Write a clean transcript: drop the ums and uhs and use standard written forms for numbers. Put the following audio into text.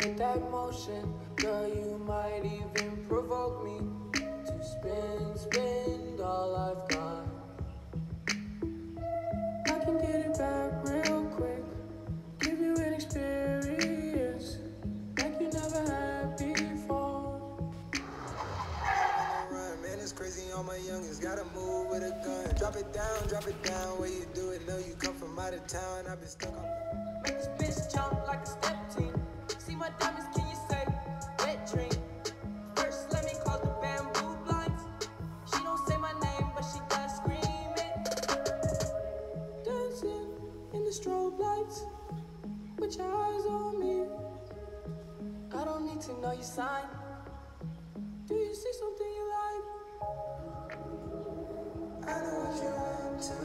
with that motion. Girl, you might even provoke me to spend all I've got. I can get it back real quick, give you an experience like you never had before. Man, it's crazy, all my youngins gotta move with a gun. Drop it down, where you do it, know you come from out of town. I've been stuck up. Make this bitch jump like a step team. See my diamonds, can you say wet dream? First, let me close the bamboo blinds. She don't say my name, but she does scream it. Dancing in the strobe lights, with your eyes on me. I don't need to know your sign.